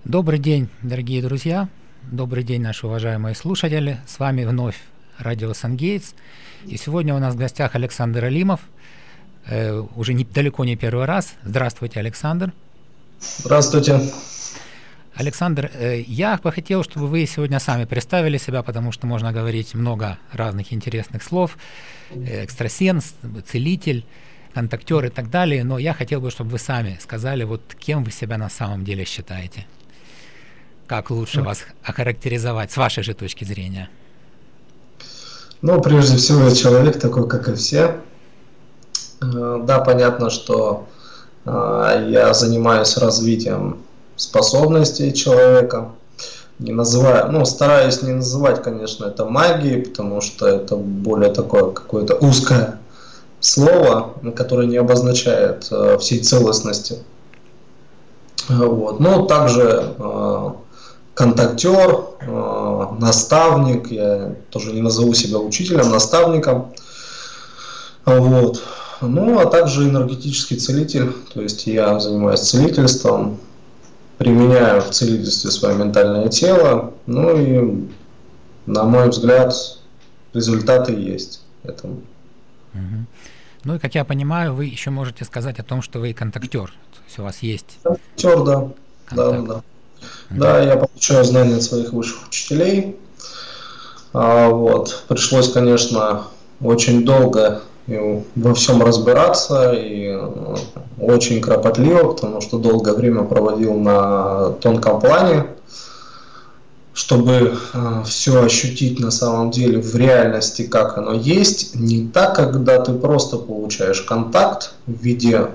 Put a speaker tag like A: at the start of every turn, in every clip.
A: Добрый день, дорогие друзья, добрый день, наши уважаемые слушатели. С вами вновь радио Сангейтс. И сегодня у нас в гостях Александр Алимов, уже далеко не первый раз. Здравствуйте, Александр.
B: Здравствуйте.
A: Александр, я бы хотел, чтобы вы сегодня сами представили себя, потому что можно говорить много разных интересных слов. Экстрасенс, целитель, контактер и так далее. Но я хотел бы, чтобы вы сами сказали, вот кем вы себя на самом деле считаете. Как лучше вас охарактеризовать с вашей же точки зрения?
B: Ну, прежде всего, я человек такой, как и все. Да, понятно, что я занимаюсь развитием способностей человека. Не называю, стараюсь не называть, конечно, это магией, потому что это более такое какое-то узкое слово, которое не обозначает всей целостности. Вот. Но также контактер, наставник, я тоже не назову себя учителем, наставником. Вот. Ну, а также энергетический целитель, то есть я занимаюсь целительством, применяю в целительстве свое ментальное тело, ну и, на мой взгляд, результаты есть этому.
A: Ну и, как я понимаю, вы еще можете сказать о том, что вы контактер, то есть у вас есть...
B: Контактер, да. Да. Да, я получаю знания от своих высших учителей. Вот. Пришлось, конечно, очень долго во всем разбираться и очень кропотливо, потому что долгое время проводил на тонком плане, чтобы все ощутить на самом деле в реальности, как оно есть. Не так, когда ты просто получаешь контакт в виде,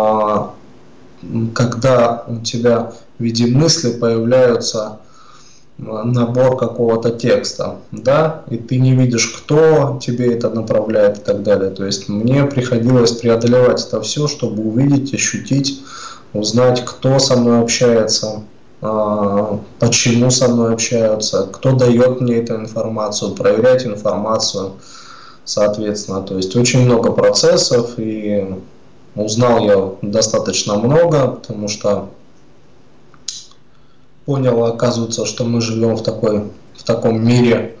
B: когда у тебя в виде мысли появляется набор какого-то текста, да, и ты не видишь, кто тебе это направляет и так далее. То есть мне приходилось преодолевать это все, чтобы увидеть, ощутить, узнать, кто со мной общается, почему со мной общаются, кто дает мне эту информацию, проверять информацию, соответственно. То есть очень много процессов, и узнал я достаточно много, потому что понял, оказывается, что мы живем в таком мире,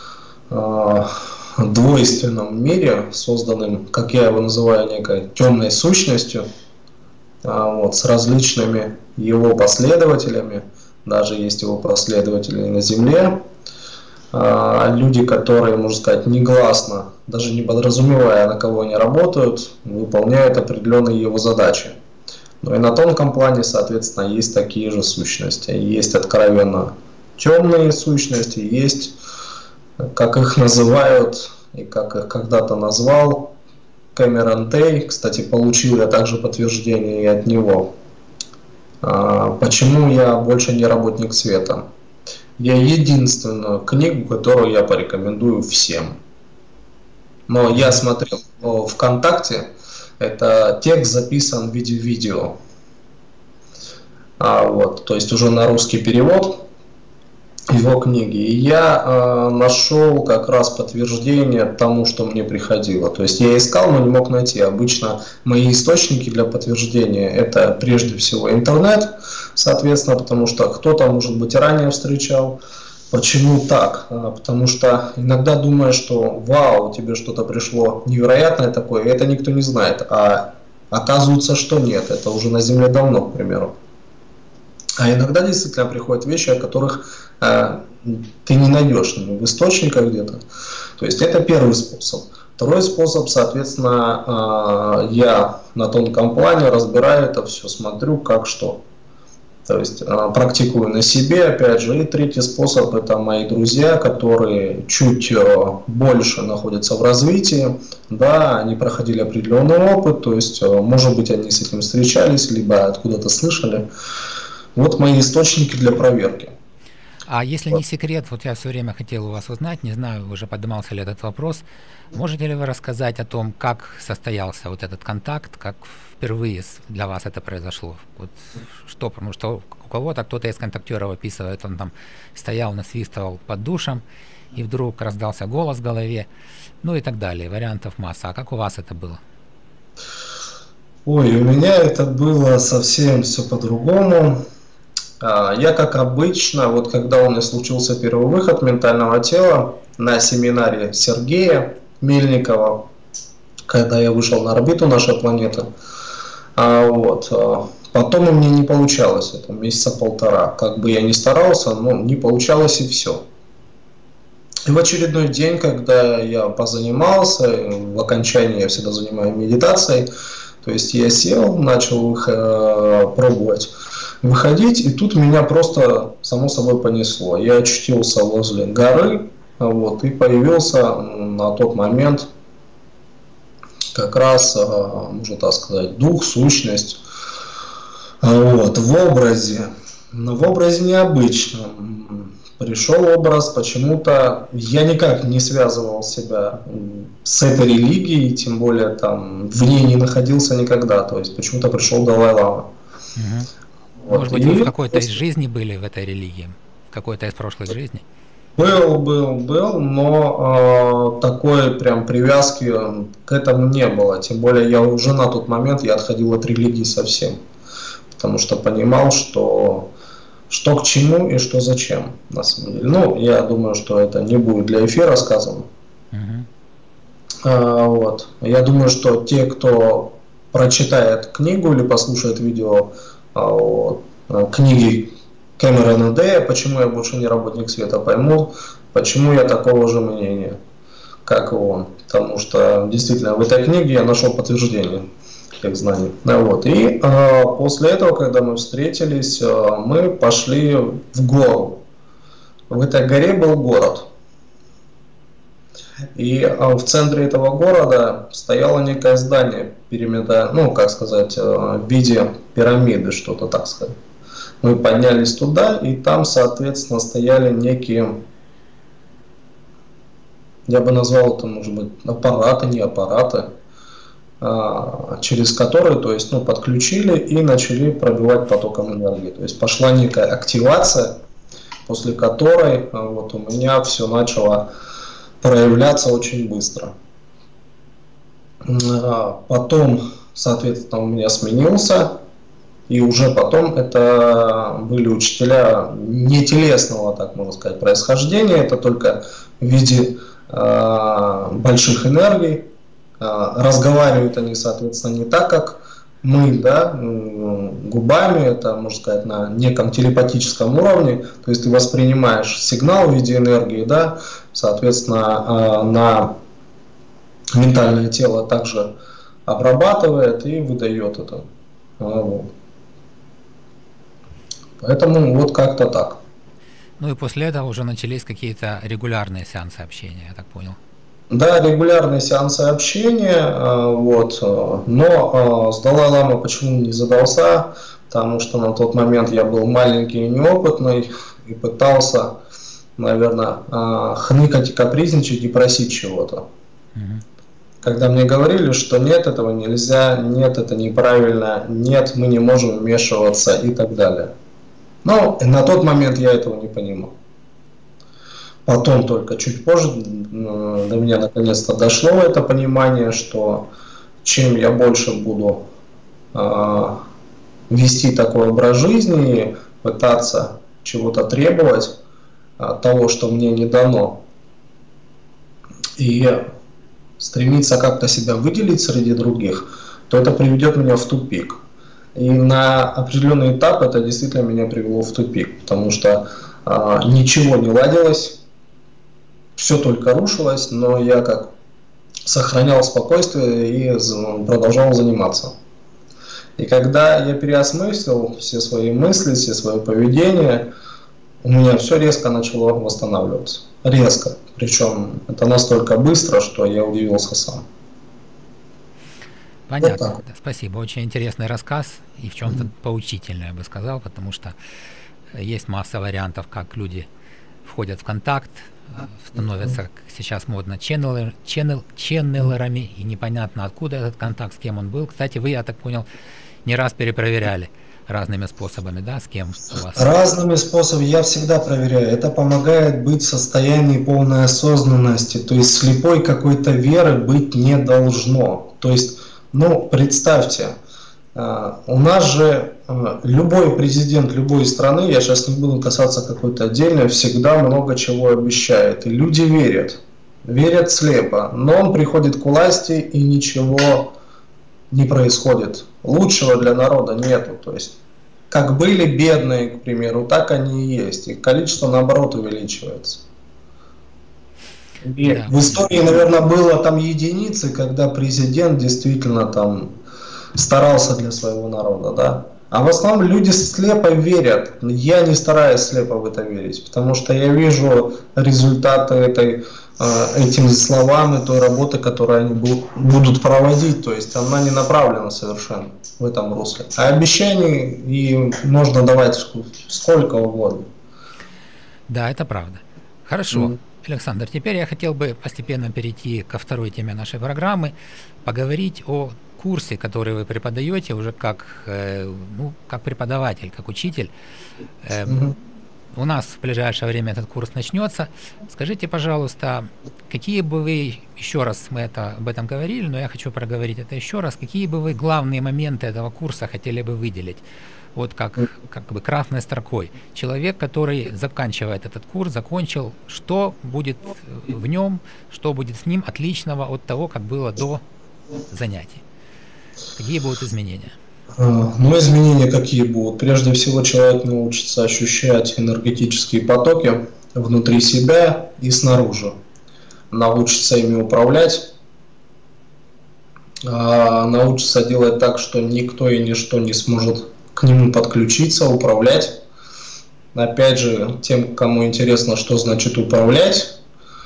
B: двойственном мире, созданном, как я его называю, некой темной сущностью, вот, с различными его последователями, даже есть его последователи на Земле, люди, которые, можно сказать, негласно, даже не подразумевая, на кого они работают, выполняют определенные его задачи. Ну и на тонком плане, соответственно, есть такие же сущности. Есть откровенно темные сущности, есть, как их называют, и как их когда-то назвал Кэмерон Тей, кстати, получил я также подтверждение и от него. Почему я больше не работник света? Я единственную книгу, которую я порекомендую всем. Но я смотрел ВКонтакте, это текст записан в виде видео. Вот, то есть уже на русский перевод его книги. И я нашел как раз подтверждение тому, что мне приходило. То есть я искал, но не мог найти. Обычно мои источники для подтверждения это прежде всего интернет, соответственно, потому что кто-то, может быть, ранее встречал. Почему так? Потому что иногда думаешь, что вау, тебе что-то пришло невероятное такое, и это никто не знает. А оказывается, что нет, это уже на Земле давно, к примеру. А иногда действительно приходят вещи, о которых ты не найдешь в источниках где-то. То есть это первый способ. Второй способ, соответственно, я на тонком плане разбираю это все, смотрю как что. То есть практикую на себе, опять же. И третий способ — это мои друзья, которые чуть больше находятся в развитии, да, они проходили определенный опыт, то есть, может быть, они с этим встречались, либо откуда-то слышали. Вот мои источники для проверки.
A: А если не секрет, вот я все время хотел у вас узнать, не знаю, уже поднимался ли этот вопрос, можете ли вы рассказать о том, как состоялся вот этот контакт, как впервые для вас это произошло? Вот что, потому что у кого-то, кто-то из контактеров описывает, он там стоял, насвистывал под душем, и вдруг раздался голос в голове, ну и так далее, вариантов масса. А как у вас это было?
B: Ой, у меня это было совсем все по-другому. Я, как обычно, вот когда у меня случился первый выход ментального тела на семинаре Сергея Мельникова, когда я вышел на орбиту нашей планеты, потом у меня не получалось, это месяца полтора. Как бы я ни старался, но не получалось и все. И в очередной день, когда я позанимался, в окончании я всегда занимаюсь медитацией, то есть я сел, начал пробовать выходить, и тут меня просто само собой понесло. Я очутился возле горы, и появился на тот момент как раз, можно так сказать, дух, сущность, в образе. Но в образе необычном. Пришел образ, почему-то я никак не связывал себя с этой религией, тем более там в ней не находился никогда. То есть почему-то пришел Далай-лама.
A: Может быть, вы в какой-то из жизни были в этой религии? В какой-то из прошлых жизней?
B: Был, но такой прям привязки к этому не было. Тем более я уже на тот момент я отходил от религии совсем. Потому что понимал, что к чему и что зачем, на самом деле. Ну, я думаю, что это не будет для эфира сказано. Я думаю, что те, кто прочитает книгу или послушает видео книги Кэмерона Дэя «Почему я больше не работник света», поймут, почему я такого же мнения, как и он. Потому что действительно в этой книге я нашел подтверждение их знаний. И после этого, когда мы встретились, мы пошли в гору. В этой горе был город. И в центре этого города стояло некое здание, в виде пирамиды, что-то так сказать. Мы поднялись туда, и там, соответственно, стояли некие, я бы назвал это, может быть, аппараты, не аппараты, через которые, то есть, подключили и начали пробивать потоком энергии. То есть пошла некая активация, после которой у меня все начало проявляться очень быстро. Потом, соответственно, у меня сменился, и уже потом это были учителя не телесного, так можно сказать, происхождения, это только в виде больших энергий. Разговаривают они, соответственно, не так, как мы, губами, это, можно сказать, на неком телепатическом уровне, то есть ты воспринимаешь сигнал в виде энергии, соответственно, на ментальное тело также обрабатывает и выдает это. Поэтому как-то так.
A: Ну и после этого уже начались какие-то регулярные сеансы общения, я так понял.
B: Да, регулярные сеансы общения, но с Далай-ламой почему не задался, потому что на тот момент я был маленький и неопытный и пытался, наверное, хныкать и капризничать и просить чего-то. Когда мне говорили, что нет, этого нельзя, нет, это неправильно, нет, мы не можем вмешиваться и так далее. Но на тот момент я этого не понимал. Потом только чуть позже до меня наконец-то дошло это понимание, что чем я больше буду вести такой образ жизни, пытаться чего-то требовать, того, что мне не дано, и стремиться как-то себя выделить среди других, то это приведет меня в тупик. И на определенный этап это действительно меня привело в тупик, потому что ничего не ладилось, все только рушилось, но я как сохранял спокойствие и продолжал заниматься. И когда я переосмыслил все свои мысли, все свое поведение, у меня все резко начало восстанавливаться. Резко. Причем это настолько быстро, что я удивился сам.
A: Понятно. Спасибо. Очень интересный рассказ и в чем-то поучительный, я бы сказал, потому что есть масса вариантов, как люди входят в контакт, становятся, как сейчас модно, ченнелерами, и непонятно, откуда этот контакт, с кем он был. Кстати, вы, я так понял, не раз перепроверяли разными способами, с кем у вас?
B: Разными способами я всегда проверяю. Это помогает быть в состоянии полной осознанности, то есть слепой какой-то веры быть не должно. То есть, представьте, у нас же любой президент любой страны, я сейчас не буду касаться какой-то отдельной, всегда много чего обещает. И люди верят. Верят слепо. Но он приходит к власти и ничего не происходит. Лучшего для народа нету. То есть, как были бедные, к примеру, так они и есть. И количество, наоборот, увеличивается. И
A: Да.
B: в истории, наверное, было там единицы, когда президент действительно там старался для своего народа, да. А в основном люди слепо верят. Я не стараюсь слепо в это верить, потому что я вижу результаты этим словам и той работы, которую они будут проводить. То есть она не направлена совершенно в этом русле. А обещаний и можно давать сколько угодно.
A: Да, это правда. Хорошо. Александр, теперь я хотел бы постепенно перейти ко второй теме нашей программы, поговорить о курсе, который вы преподаете уже как, как преподаватель, как учитель. У нас в ближайшее время этот курс начнется. Скажите, пожалуйста, какие бы вы, еще раз мы об этом говорили, но я хочу проговорить это еще раз, какие бы вы главные моменты этого курса хотели бы выделить? Вот как бы красной строкой. Человек, который заканчивает этот курс, закончил, что будет в нем, что будет с ним отличного от того, как было до занятий? Какие будут изменения?
B: Ну, изменения какие будут? Прежде всего, человек научится ощущать энергетические потоки внутри себя и снаружи. Научится ими управлять, научится делать так, что никто и ничто не сможет к нему подключиться, управлять. Опять же, тем, кому интересно, что значит управлять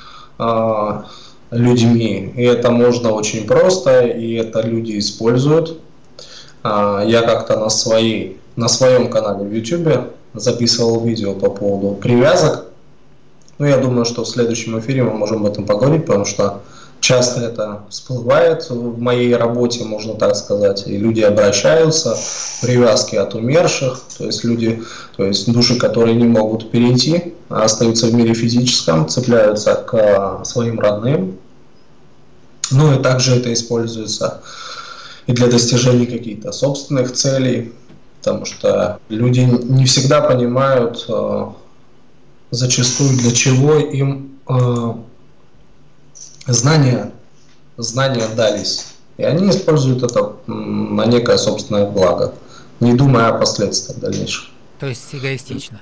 B: людьми, и это можно очень просто, и это люди используют. Я как-то на своем канале в YouTube записывал видео по поводу привязок. Ну, я думаю, что в следующем эфире мы можем об этом поговорить, потому что часто это всплывает в моей работе, можно так сказать, и люди обращаются, привязки от умерших, то есть души, которые не могут перейти, а остаются в мире физическом, цепляются к своим родным. Ну и также это используется и для достижения каких-то собственных целей, потому что люди не всегда понимают зачастую, для чего им знания дались. И они используют это на некое собственное благо, не думая о последствиях дальнейших.
A: То есть эгоистично?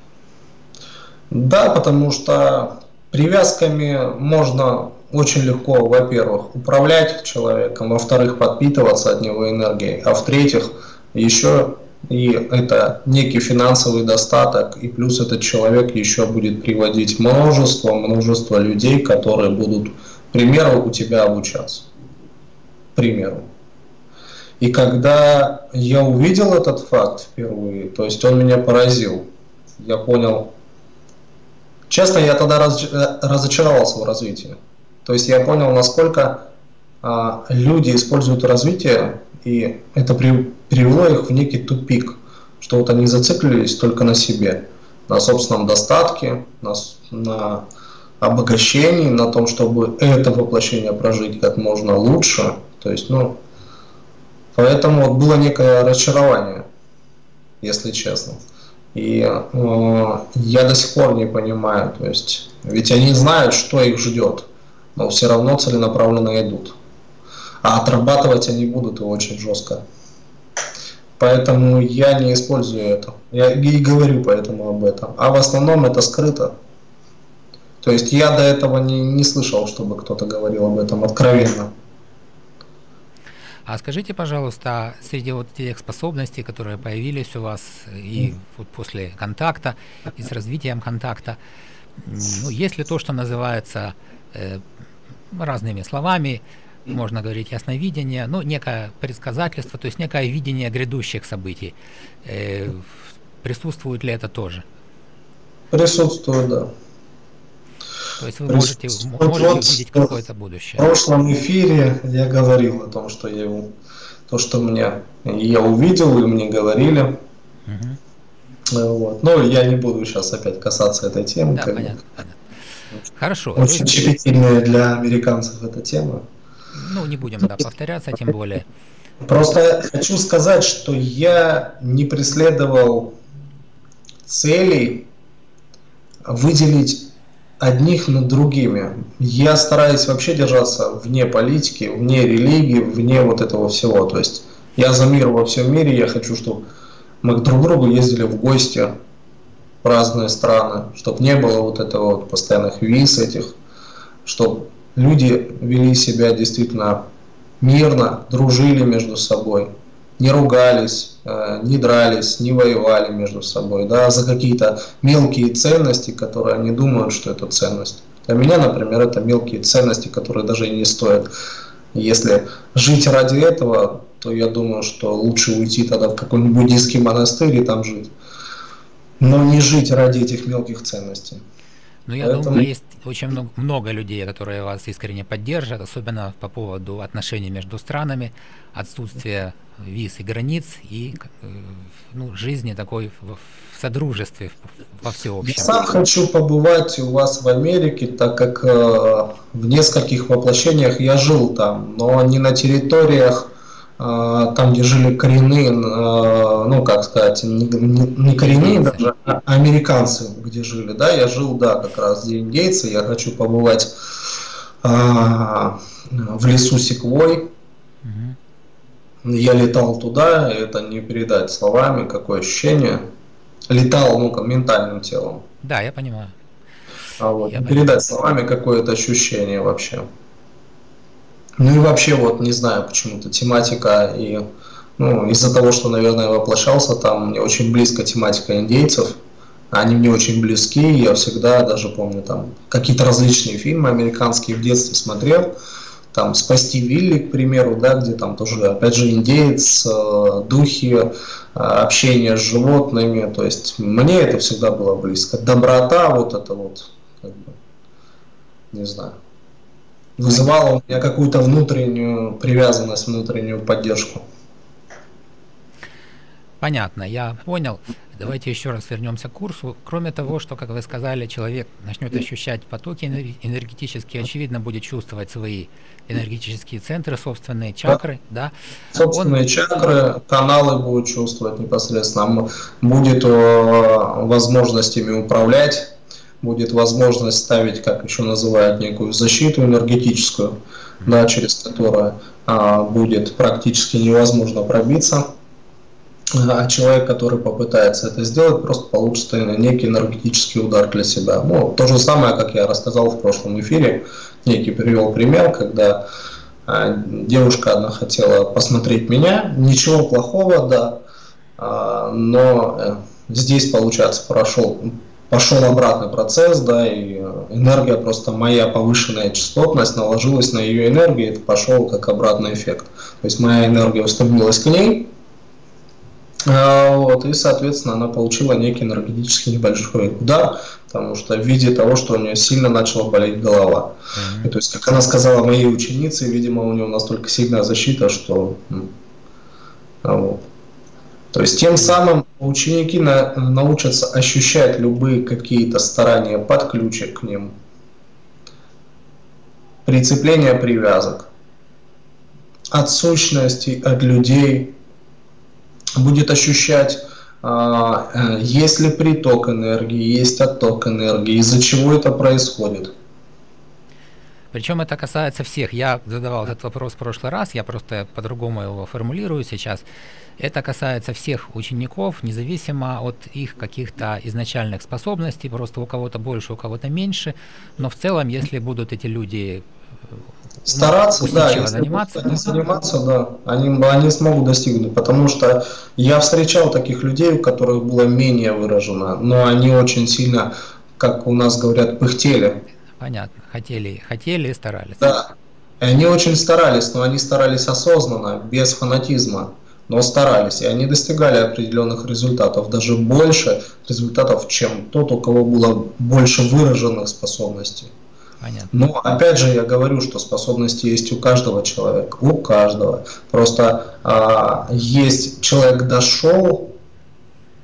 B: Да, потому что привязками можно очень легко, во-первых, управлять человеком, во-вторых, подпитываться от него энергией, а в-третьих, еще и это некий финансовый достаток, и плюс этот человек еще будет приводить множество людей, которые будут, к примеру, у тебя обучаться. К примеру. И когда я увидел этот факт впервые, то есть он меня поразил, я понял, честно, я тогда разочаровался в развитии. То есть я понял, насколько люди используют развитие, и это привело их в некий тупик, что вот они зациклились только на себе, на собственном достатке, на обогащении, на том, чтобы это воплощение прожить как можно лучше. То есть, поэтому вот было некое разочарование, если честно. И я до сих пор не понимаю, то есть, ведь они знают, что их ждет, но все равно целенаправленно идут. А отрабатывать они будут и очень жестко. Поэтому я не использую это. Я и говорю поэтому об этом. А в основном это скрыто. То есть я до этого не слышал, чтобы кто-то говорил об этом откровенно.
A: А скажите, пожалуйста, среди вот тех способностей, которые появились у вас и вот после контакта, и с развитием контакта, есть ли то, что называется разными словами, можно говорить ясновидение, некое предсказательство, то есть некое видение грядущих событий. Присутствует ли это тоже?
B: Присутствует, да.
A: То есть вы можете увидеть какое-то будущее.
B: В прошлом эфире я говорил о том, что я увидел, и мне говорили. Вот. Но я не буду сейчас опять касаться этой темы.
A: Да, понятно. Хорошо.
B: Очень щепетильная для американцев эта тема.
A: Не будем повторяться, тем более
B: Просто хочу сказать, что я не преследовал целей выделить одних над другими. Я стараюсь вообще держаться вне политики, вне религии, вне вот этого всего. То есть я за мир во всем мире, я хочу, чтобы мы друг к другу ездили в гости в разные страны, чтобы не было вот этого вот постоянных виз этих, чтобы люди вели себя действительно мирно, дружили между собой, не ругались, не дрались, не воевали между собой, да, за какие-то мелкие ценности, которые они думают, что это ценность. Для меня, например, это мелкие ценности, которые даже и не стоят. Если жить ради этого, то я думаю, что лучше уйти тогда в какой-нибудь буддийский монастырь и там жить. Но не жить ради этих мелких ценностей.
A: Но я
B: Поэтому
A: думаю, есть очень много людей, которые вас искренне поддержат, особенно по поводу отношений между странами, отсутствия виз и границ и ну, жизни такой в содружестве, во
B: я
A: всеобщем.
B: сам хочу побывать у вас в Америке, так как в нескольких воплощениях я жил там, но не на территориях, там, где жили коренные, ну, как сказать, не коренные
A: Индейцы.
B: даже, а американцы, где жили, да, я жил, да, как раз где индейцы, я хочу побывать в лесу Секвой,
A: Мгм.
B: я летал туда, это не передать словами, какое ощущение, летал, ну, ментальным телом.
A: Да, я понимаю.
B: А вот,
A: Я
B: не
A: понимаю.
B: передать словами какое-то ощущение вообще. Ну и вообще, вот, не знаю, почему-то тематика и, ну, из-за того, что, наверное, я воплощался там, мне очень близко тематика индейцев, они мне очень близки, я всегда, даже помню, там, какие-то различные фильмы американские в детстве смотрел, там, «Спасти Вилли», к примеру, да, где там тоже, опять же, индеец, духи, общение с животными, то есть мне это всегда было близко. Доброта, вот это вот, как бы, не знаю, вызывало у меня какую-то внутреннюю привязанность, внутреннюю поддержку.
A: Понятно, я понял. Давайте еще раз вернемся к курсу. Кроме того, что, как вы сказали, человек начнет ощущать потоки энергетические, очевидно, будет чувствовать свои энергетические центры, собственные
B: Да.
A: чакры, да, он,
B: Собственные чакры, каналы будут чувствовать непосредственно, будет возможность ими управлять, будет возможность ставить, как еще называют, некую защиту энергетическую, да, через которую будет практически невозможно пробиться. А человек, который попытается это сделать, просто получит некий энергетический удар для себя. Ну, то же самое, как я рассказал в прошлом эфире, некий привел пример, когда девушка одна хотела посмотреть меня, ничего плохого, да, но здесь, получается, пошел обратный процесс, да, и энергия, просто моя повышенная частотность наложилась на ее энергию, и это пошел как обратный эффект. То есть моя энергия устремилась к ней, вот, и, соответственно, она получила некий энергетический небольшой удар, потому что в виде того, что у нее сильно начала болеть голова. И, то есть, как она сказала моей ученице, видимо, у нее настолько сильная защита, что... Вот. То есть, тем самым ученики научатся ощущать любые какие-то старания под ключик к ним, прицепление привязок, от сущностей, от людей, будет ощущать, есть ли приток энергии, есть отток энергии, из-за чего это происходит.
A: причем это касается всех. Я задавал этот вопрос в прошлый раз, я просто по-другому его формулирую сейчас. Это касается всех учеников, независимо от их каких-то изначальных способностей, просто у кого-то больше, у кого-то меньше, но в целом, если будут эти люди
B: Стараться, да,
A: устойчиво
B: если
A: заниматься,
B: просто не заниматься, да, они смогут достигнуть, потому что я встречал таких людей, у которых было менее выражено, но они очень сильно, как у нас говорят, пыхтели.
A: понятно, хотели и старались.
B: Да, и они очень старались, но они старались осознанно, без фанатизма, но старались, и они достигали определенных результатов, даже больше результатов, чем тот, у кого было больше выраженных способностей.
A: Понятно.
B: Но опять же я говорю, что способности есть у каждого человека, у каждого. Просто есть человек дошел,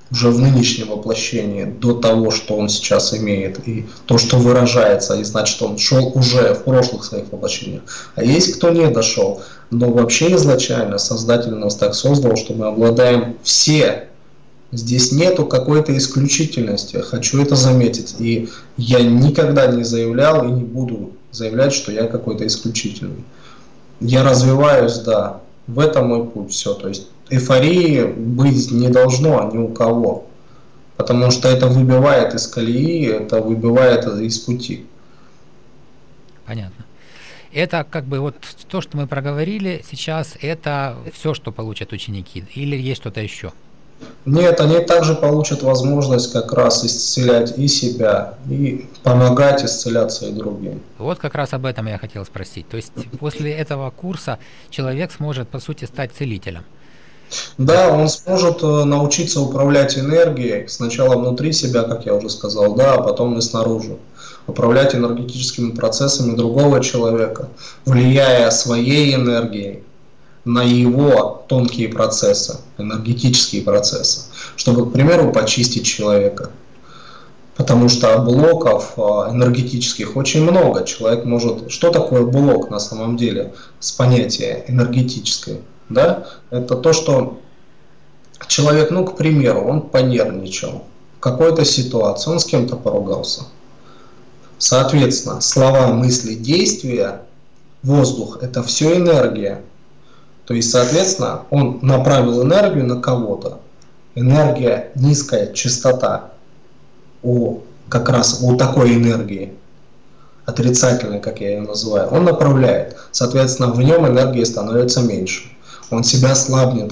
B: уже в нынешнем воплощении, до того, что он сейчас имеет, и то, что выражается, и значит, он шел уже в прошлых своих воплощениях. А есть кто не дошел. Но вообще изначально Создатель нас так создал, что мы обладаем все. Здесь нету какой-то исключительности, хочу это заметить. И я никогда не заявлял и не буду заявлять, что я какой-то исключительный. Я развиваюсь, да, в этом мой путь, все. То есть эйфории быть не должно ни у кого, потому что это выбивает из колеи, это выбивает из пути.
A: Понятно. Это как бы вот то, что мы проговорили сейчас, это все, что получат ученики, или есть что-то еще?
B: Нет, они также получат возможность как раз исцелять и себя, и помогать исцеляться и другим.
A: Вот как раз об этом я хотел спросить. То есть после этого курса человек сможет, по сути, стать целителем.
B: Да, он сможет научиться управлять энергией, сначала внутри себя, как я уже сказал, да, а потом и снаружи. Управлять энергетическими процессами другого человека, влияя своей энергией на его тонкие процессы, энергетические процессы, чтобы, к примеру, почистить человека. Потому что блоков энергетических очень много. Человек может... Что такое блок на самом деле с понятия энергетическое? Да? Это то, что человек, ну, к примеру, он понервничал в какой-то ситуации, он с кем-то поругался. Соответственно, слова, мысли, действия, воздух – это все энергия. То есть, соответственно, он направил энергию на кого-то. Энергия, низкая частота как раз у такой энергии, отрицательной, как я ее называю, он направляет. Соответственно, в нем энергии становится меньше. Он себя слабнет.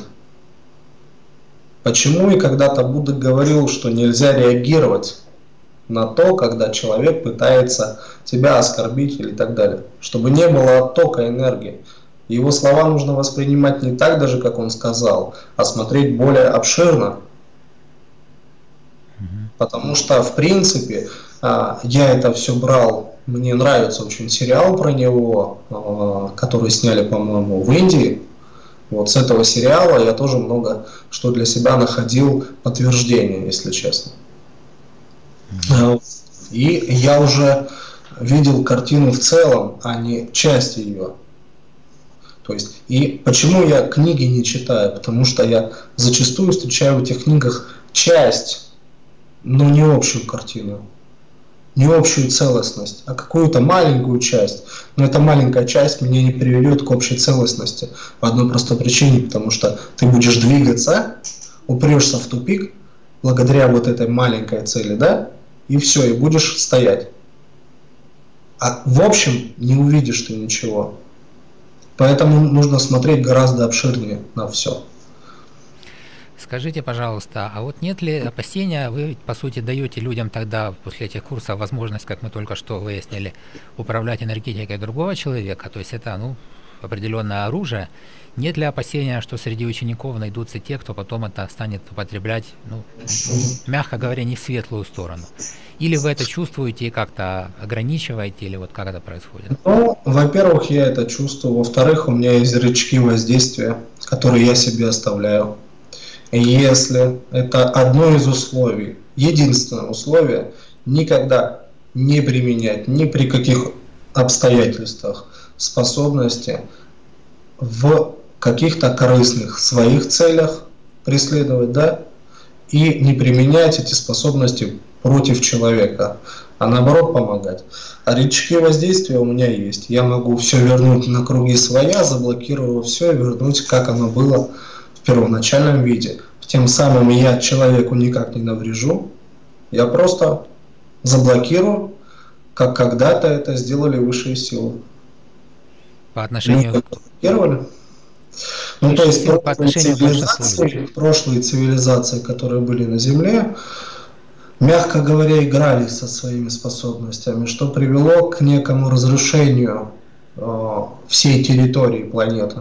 B: Почему и когда-то Будда говорил, что нельзя реагировать на то, когда человек пытается тебя оскорбить или так далее, чтобы не было оттока энергии. Его слова нужно воспринимать не так даже, как он сказал, а смотреть более обширно. Потому что, в принципе, я это все брал, мне нравится очень сериал про него, который сняли, по-моему, в Индии. Вот с этого сериала я тоже много что для себя находил подтверждение, если честно. И я уже видел картину в целом, а не часть ее. То есть, и почему я книги не читаю? Потому что я зачастую встречаю в этих книгах часть, но не общую картину, не общую целостность, а какую-то маленькую часть. Но эта маленькая часть меня не приведет к общей целостности по одной простой причине, потому что ты будешь двигаться, упрешься в тупик благодаря вот этой маленькой цели, да, и все, и будешь стоять. А в общем не увидишь ты ничего. Поэтому нужно смотреть гораздо обширнее на все.
A: Скажите, пожалуйста, а вот нет ли опасения, вы, по сути, даете людям тогда после этих курсов возможность, как мы только что выяснили, управлять энергетикой другого человека, то есть это, ну, определенное оружие. Нет ли опасения, что среди учеников найдутся те, кто потом это станет употреблять, ну, мягко говоря, не в светлую сторону? Или вы это чувствуете и как-то ограничиваете, или вот как это происходит?
B: Ну, во-первых, я это чувствую. Во-вторых, у меня есть рычаги воздействия, которые я себе оставляю. И если это одно из условий, единственное условие, никогда не применять ни при каких обстоятельствах способности в каких-то корыстных своих целях преследовать, да, и не применять эти способности против человека, а наоборот помогать. А рычаги воздействия у меня есть. Я могу все вернуть на круги своя, заблокировав все и вернуть, как оно было в первоначальном виде. Тем самым я человеку никак не наврежу, я просто заблокирую, как когда-то это сделали высшие силы.
A: По отношению
B: Ну, то есть прошлые цивилизации, которые были на Земле, мягко говоря, играли со своими способностями, что привело к некому разрушению всей территории планеты.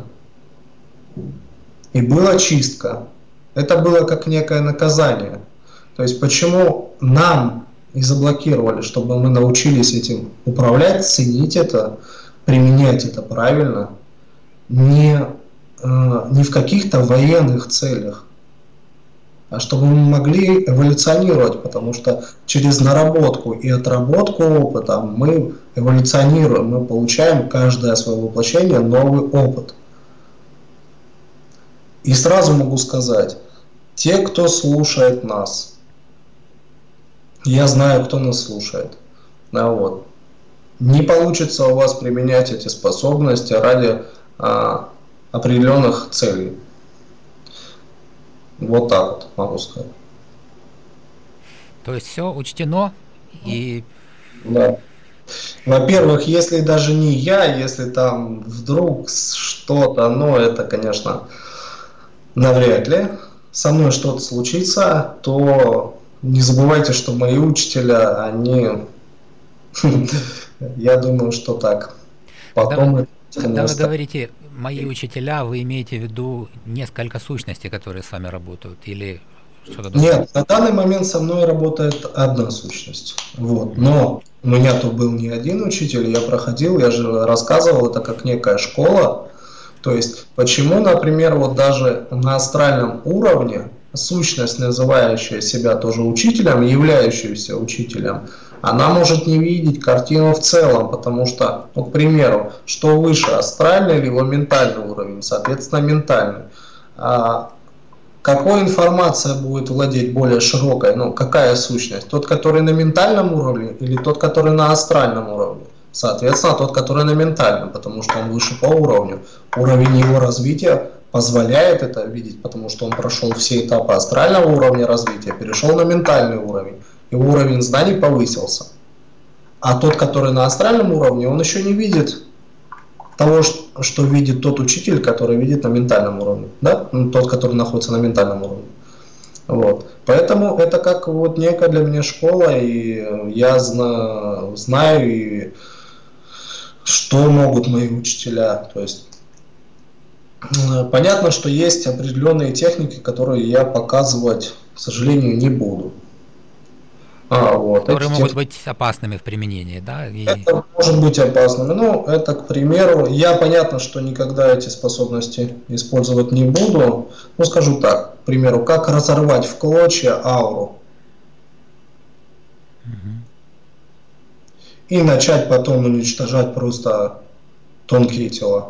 B: И была чистка. Это было как некое наказание. То есть почему нам и заблокировали, чтобы мы научились этим управлять, ценить это, применять это правильно, не в каких-то военных целях, а чтобы мы могли эволюционировать, потому что через наработку и отработку опыта мы эволюционируем, мы получаем каждое свое воплощение новый опыт. И сразу могу сказать, те, кто слушает нас, я знаю, кто нас слушает, да, вот, не получится у вас применять эти способности ради определенных целей. Вот так вот могу сказать.
A: То есть все учтено и...
B: Да. Во-первых, если даже не я, если там вдруг что-то, но это, конечно, навряд ли, со мной что-то случится, то не забывайте, что мои учителя, они, я думаю, что так. Потом
A: когда вы говорите «мои учителя», вы имеете в виду несколько сущностей, которые с вами работают, или что-то другое?
B: Нет, на данный момент со мной работает одна сущность. Вот. Но у меня тут был не один учитель, я проходил, я же рассказывал, это как некая школа. То есть, почему, например, вот даже на астральном уровне сущность, называющая себя тоже учителем, являющаяся учителем, она может не видеть картину в целом, потому что, ну, к примеру, что выше, астральный либо ментальный уровень, соответственно, ментальный. Какой информация будет владеть более широкой, ну, какая сущность? Тот, который на ментальном уровне или тот, который на астральном уровне? Соответственно, тот, который на ментальном, потому что он выше по уровню. Уровень его развития позволяет это видеть, потому что он прошел все этапы астрального уровня развития, перешел на ментальный уровень. Его уровень знаний повысился. А тот, который на астральном уровне, он еще не видит того, что видит тот учитель, который видит на ментальном уровне, да? Тот, который находится на ментальном уровне. Вот. Поэтому это как вот некая для меня школа, и я знаю, и что могут мои учителя. То есть понятно, что есть определенные техники, которые я показывать, к сожалению, не буду.
A: Вот. Которые могут быть опасными в применении, да?
B: Это может быть опасными. Ну, это, к примеру, я понятно, что никогда эти способности использовать не буду. Ну, скажу так, к примеру, как разорвать в клочья ауру. И начать потом уничтожать просто тонкие тела.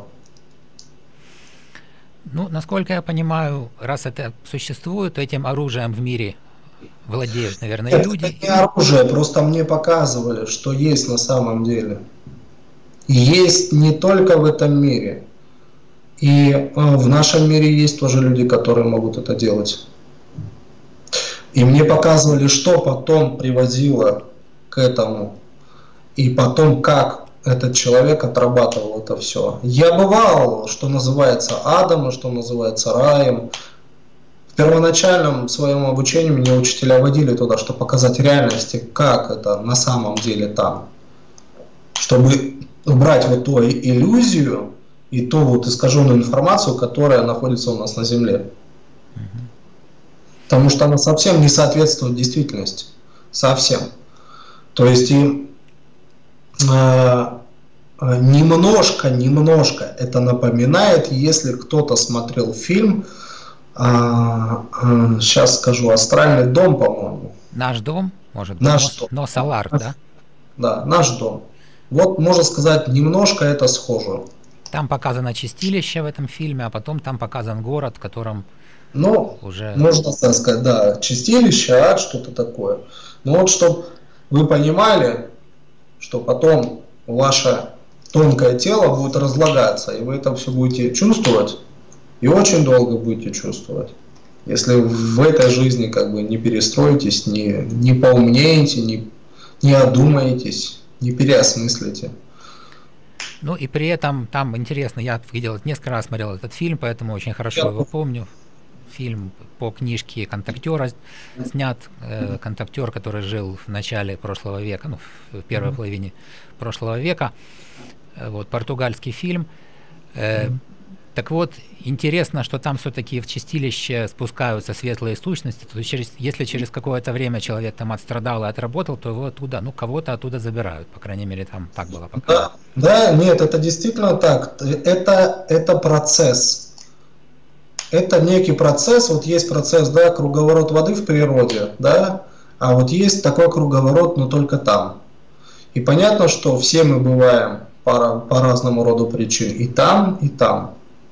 A: Ну, насколько я понимаю, раз это существует, то этим оружием в мире владеют, наверное,
B: Нет,
A: люди.
B: Это не оружие, просто мне показывали, что есть на самом деле. И есть не только в этом мире. И в нашем мире есть тоже люди, которые могут это делать. И мне показывали, что потом приводило к этому. И потом, как этот человек отрабатывал это все. Я бывал, что называется, адом, что называется, раем. В первоначальном своем обучении меня учителя водили туда, чтобы показать реальности, как это на самом деле там. Чтобы убрать вот ту иллюзию и ту вот искаженную информацию, которая находится у нас на Земле. Потому что она совсем не соответствует действительности. Совсем. То есть и немножко это напоминает, если кто-то смотрел фильм, сейчас скажу, «Астральный дом», по-моему.
A: «Наш дом», может быть,
B: «Наш дом».
A: но «Солар», да?
B: Да, «Наш дом». Вот, можно сказать, немножко это схоже.
A: Там показано чистилище в этом фильме, а потом там показан город, в котором уже...
B: можно сказать, да, чистилище, ад, что-то такое. Но вот, чтобы вы понимали, что потом ваше тонкое тело будет разлагаться, и вы это все будете чувствовать, и очень долго будете чувствовать. Если в этой жизни как бы не перестроитесь, не поумнеете, не одумаетесь, не переосмыслите.
A: Ну и при этом там интересно, я видел, несколько раз смотрел этот фильм, поэтому очень хорошо его помню. Фильм по книжке «Контактера» снят. Контактер, который жил в начале прошлого века, ну, в первой половине прошлого века. Вот, португальский фильм. Так вот, интересно, что там все-таки в чистилище спускаются светлые сущности. То есть если через какое-то время человек там отстрадал и отработал, то его оттуда, ну, кого-то оттуда забирают. По крайней мере, там так было показано.
B: Да, нет, это действительно так. Это процесс. это некий процесс, вот есть процесс, да, круговорот воды в природе, да, а вот есть такой круговорот, но только там. И понятно, что все мы бываем по разному роду причин и там, и там.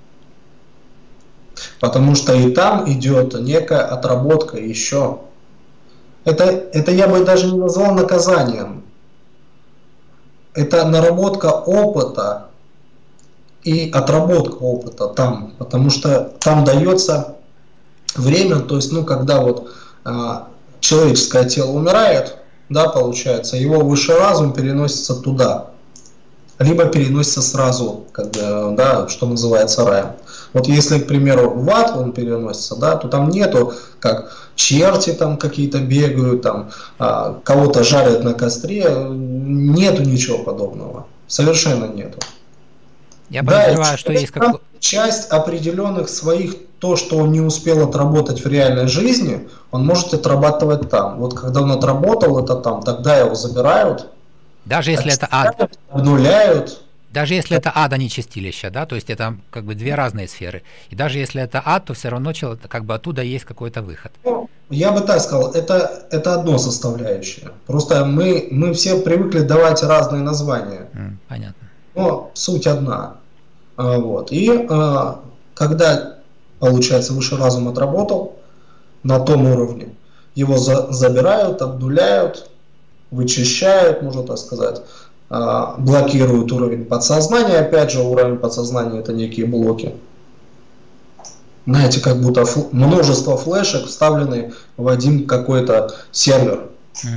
B: Потому что и там идет некая отработка еще. Это я бы даже не назвал наказанием. Это наработка опыта и отработка опыта там. Потому что там дается время, то есть, ну, когда вот человеческое тело умирает, да, получается, его высший разум переносится туда. Либо переносится сразу, как бы, да, что называется, раем. Вот если, к примеру, в ад он переносится, да, то там нету, как черти там какие-то бегают, там кого-то жарят на костре, нету ничего подобного, совершенно нету.
A: Я подозреваю, что есть
B: как часть определенных своих, то, что он не успел отработать в реальной жизни, он может отрабатывать там. Вот когда он отработал это там, тогда его забирают.
A: Даже если это ад.
B: Обнуляют.
A: Даже если это ад, а не чистилище, да, то есть это как бы две разные сферы. И даже если это ад, то все равно как бы оттуда есть какой-то выход.
B: Ну, я бы так сказал, это одно составляющее. Просто мы все привыкли давать разные названия.
A: Понятно.
B: Но суть одна. Вот. И когда, получается, высший разум отработал на том уровне, его забирают, обнуляют, вычищают, можно так сказать, блокируют уровень подсознания. Опять же, уровень подсознания — это некие блоки. Знаете, как будто множество флешек вставлены в один какой-то сервер.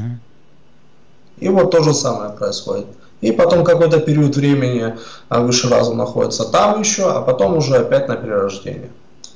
B: И вот то же самое происходит. И потом какой-то период времени высший разум находится там еще, а потом уже опять на перерождение.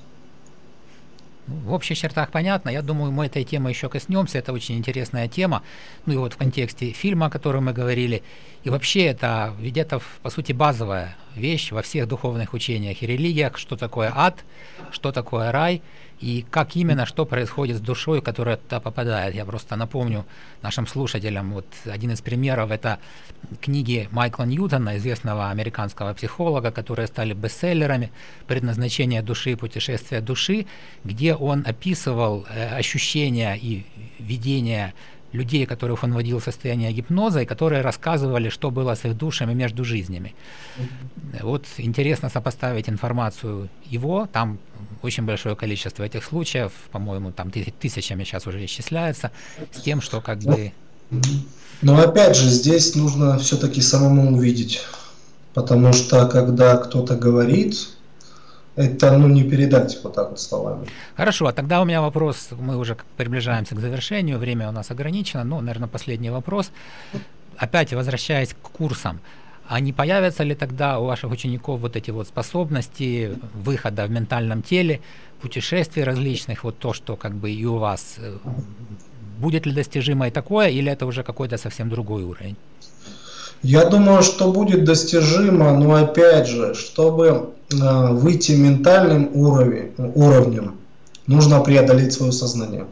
A: В общих чертах понятно. Я думаю, мы этой темы еще коснемся. Это очень интересная тема. Ну и вот в контексте фильма, о котором мы говорили. И вообще это, ведь это, по сути, базовая вещь во всех духовных учениях и религиях. Что такое ад, что такое рай, и как именно, что происходит с душой, которая туда попадает. Я просто напомню нашим слушателям, вот один из примеров — это книги Майкла Ньютона, известного американского психолога, которые стали бестселлерами «Предназначение души и путешествие души», где он описывал ощущения и видения людей, которых он вводил в состояние гипноза, и которые рассказывали, что было с их душами между жизнями. Вот интересно сопоставить информацию его, там очень большое количество этих случаев, по-моему, там тысячами сейчас уже исчисляется, с тем, что как бы...
B: Но опять же, здесь нужно все-таки самому увидеть, потому что когда кто-то говорит, это, ну, не передать вот так вот словами.
A: Хорошо, а тогда у меня вопрос, мы уже приближаемся к завершению, время у нас ограничено, но, наверное, последний вопрос. Опять возвращаясь к курсам, а не появятся ли тогда у ваших учеников вот эти вот способности выхода в ментальном теле, путешествий различных, вот то, что как бы и у вас, будет ли достижимо и такое, или это уже какой-то совсем другой уровень?
B: Я думаю, что будет достижимо, но опять же, чтобы выйти ментальным уровнем, нужно преодолеть свое сознание.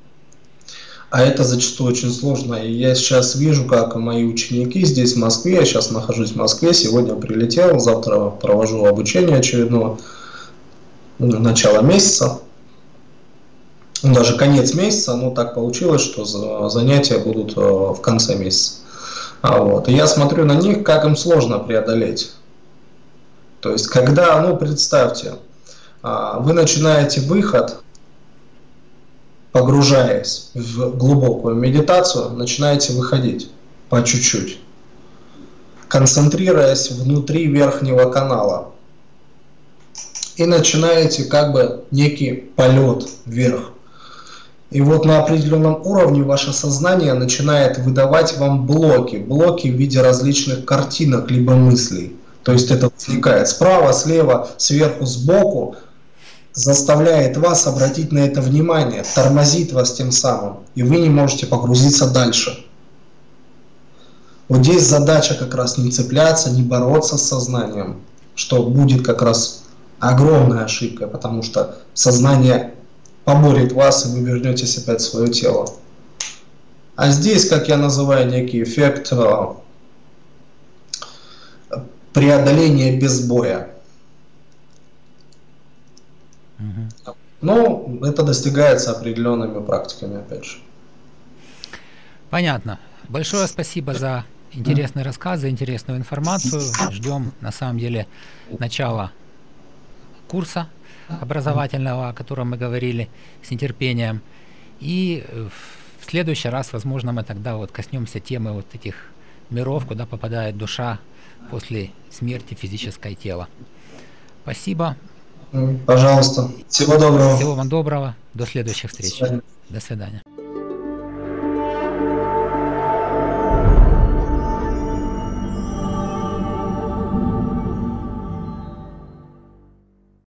B: А это зачастую очень сложно. И я сейчас вижу, как мои ученики здесь в Москве, я сейчас нахожусь в Москве, сегодня прилетел, завтра провожу обучение очередного, начало месяца, даже конец месяца, но так получилось, что занятия будут в конце месяца. Вот. И я смотрю на них, как им сложно преодолеть. То есть, когда, ну, представьте, вы начинаете выход, погружаясь в глубокую медитацию, начинаете выходить по чуть-чуть, концентрируясь внутри верхнего канала. И начинаете как бы некий полет вверх. И вот на определенном уровне ваше сознание начинает выдавать вам блоки в виде различных картинок либо мыслей. То есть это возникает справа, слева, сверху, сбоку, заставляет вас обратить на это внимание, тормозит вас тем самым, и вы не можете погрузиться дальше. Вот здесь задача как раз не цепляться, не бороться с сознанием, что будет как раз огромная ошибка, потому что сознание поборет вас, и вы вернетесь опять в свое тело. А здесь, как я называю, некий эффект преодоления без боя. Но это достигается определенными практиками, опять же.
A: Понятно. Большое спасибо за интересный рассказ, за интересную информацию. Ждем, на самом деле, начала курса образовательного, о котором мы говорили, с нетерпением. И в следующий раз, возможно, мы тогда вот коснемся темы вот этих миров, куда попадает душа после смерти физическое тело. Спасибо.
B: Пожалуйста. Всего доброго.
A: Всего вам доброго. До следующих встреч.
B: До свидания.
A: До свидания.